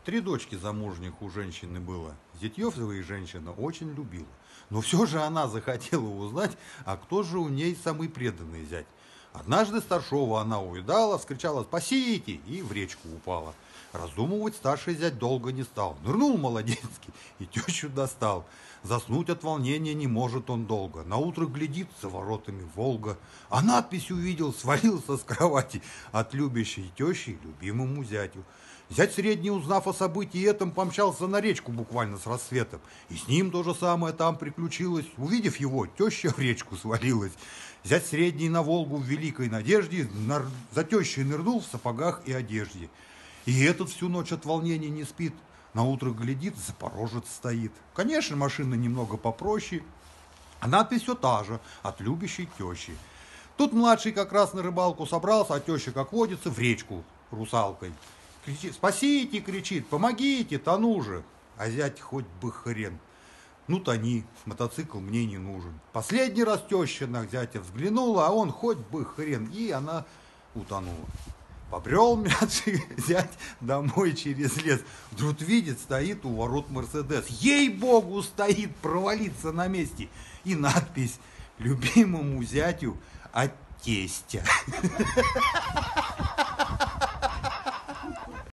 3 дочки замужних у женщины было. Зятьев своих женщина очень любила. Но все же она захотела узнать, а кто же у ней самый преданный зять. Однажды старшего она увидала, скричала «Спасите!» и в речку упала. Раздумывать старший зять долго не стал. Нырнул молодецкий и тещу достал. Заснуть от волнения не может он долго. Наутро глядит за воротами Волга. А надпись увидел, свалился с кровати от любящей тещи любимому зятю. Зять средний, узнав о событии этом, помчался на речку буквально с рассветом. И с ним то же самое там приключилось. Увидев его, теща в речку свалилась. Зять средний на Волгу в великой надежде за тещей нырнул в сапогах и одежде. И этот всю ночь от волнения не спит. Наутро глядит, запорожец стоит. Конечно, машина немного попроще, а надпись все та же, от любящей тещи. Тут младший как раз на рыбалку собрался, а теща, как водится, в речку русалкой. Кричит, спасите, кричит, помогите, тону же. А зять хоть бы хрен. Ну тони, мотоцикл мне не нужен. Последний раз теща на зятя взглянула, а он хоть бы хрен, и она утонула. Побрел младший зять домой через лес. Вдруг видит, стоит у ворот Мерседес. Ей-богу, стоит, провалиться на месте. И надпись «Любимому зятю от тестя».